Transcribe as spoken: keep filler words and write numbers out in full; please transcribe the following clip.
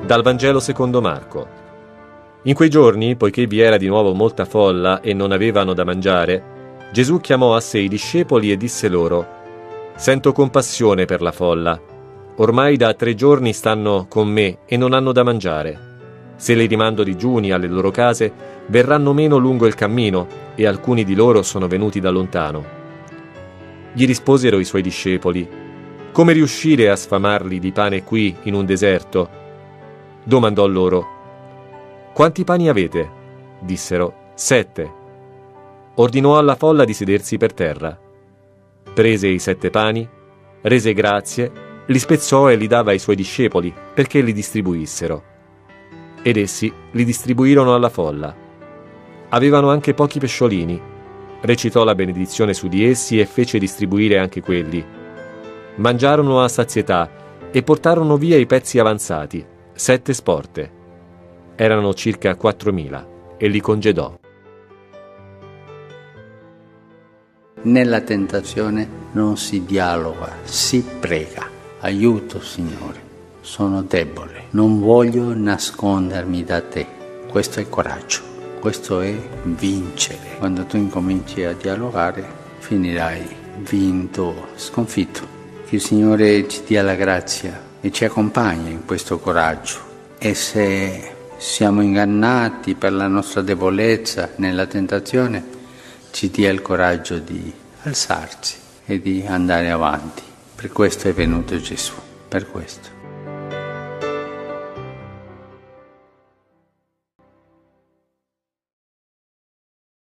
Dal Vangelo secondo Marco. In quei giorni, poiché vi era di nuovo molta folla e non avevano da mangiare, Gesù chiamò a sé i discepoli e disse loro: «Sento compassione per la folla. Ormai da tre giorni stanno con me e non hanno da mangiare. Se li rimando digiuni alle loro case, verranno meno lungo il cammino, e alcuni di loro sono venuti da lontano». Gli risposero i suoi discepoli: «Come riuscire a sfamarli di pane qui in un deserto?» Domandò loro: «Quanti pani avete?» Dissero: «Sette». Ordinò alla folla di sedersi per terra. Prese i sette pani, rese grazie, li spezzò e li dava ai suoi discepoli perché li distribuissero. Ed essi li distribuirono alla folla. Avevano anche pochi pesciolini. Recitò la benedizione su di essi e fece distribuire anche quelli. Mangiarono a sazietà e portarono via i pezzi avanzati, sette sporte. Erano circa quattromila, e li congedò. Nella tentazione non si dialoga, si prega. Aiuto, Signore, sono debole, non voglio nascondermi da te. Questo è coraggio, questo è vincere. Quando tu incominci a dialogare, finirai vinto, sconfitto. Che il Signore ci dia la grazia e ci accompagni in questo coraggio. E se siamo ingannati per la nostra debolezza nella tentazione, ci dia il coraggio di alzarci e di andare avanti. Per questo è venuto Gesù, per questo.